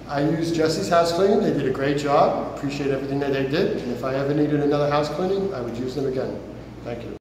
I used Jessie's house cleaning. They did a great job. Appreciate everything that they did. And if I ever needed another house cleaning, I would use them again. Thank you.